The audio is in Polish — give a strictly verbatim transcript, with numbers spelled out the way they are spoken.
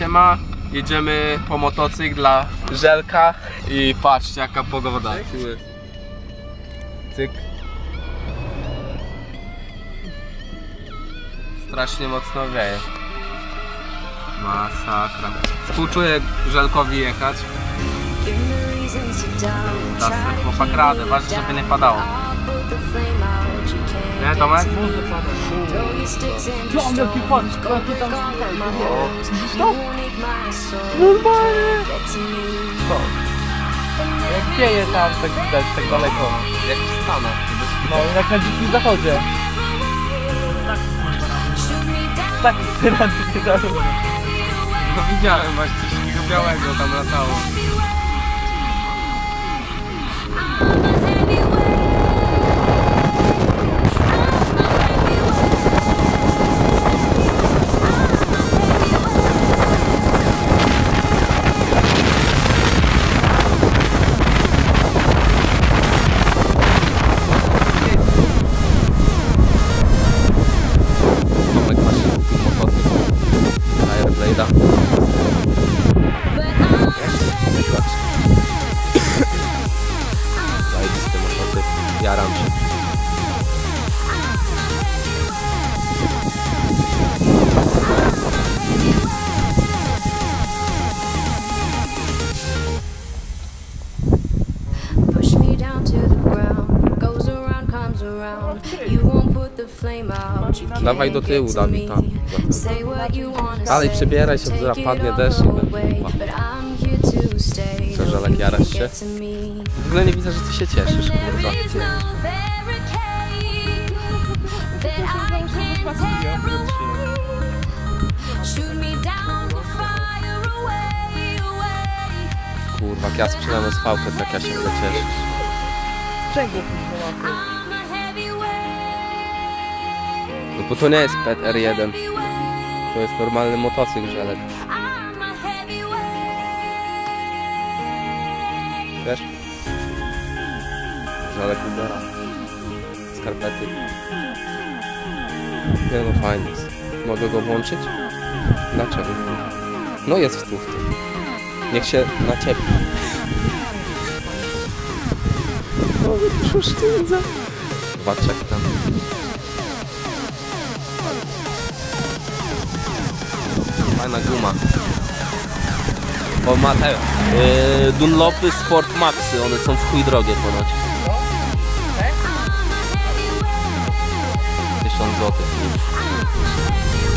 siema. Jedziemy po motocykl dla Żelka i patrzcie jaka pogoda. Cyk. Strasznie mocno wieje. Masakra. Współczuję Żelkowi jechać. Dasz ten chłopak radę, ważne żeby nie padało. Nie, Tomek? Może padać. Ciąg jaki patrz, jaki tam stop! Normalnie! Co? Jak wieje tam, tak widać, tak daleko. Jak w Stanach. No, jak na dzikim zachodzie. Tak, tyranty nie dają. No widziałem właśnie coś takiego białego tam latało. Jaram się. Dawaj do tyłu, Dawid, tam. Dalej przebieraj się, bo zaraz padnie deszcz i będzie. Co, Żelek, jarasz się? W ogóle nie widzę, że ty się cieszysz, kurwa. Kurwa, jak ja sprzedam S V-kę, tak ja się będę cieszyć. Sprzęgło No bo to nie jest P R jeden. To jest normalny motocykl, Żelek. Wiesz? Żelek ubera. Skarpety. Nie no, fajnie jest. Mogę go włączyć? Dlaczego? No jest w tufty. Niech się naciepi. No już sztywdza. Zobaczcie jak tam. Fajna guma. O, ma te yy, Dunlopy Sport Maxy, one są w chuj drogie ponoć. tysiąc złotych.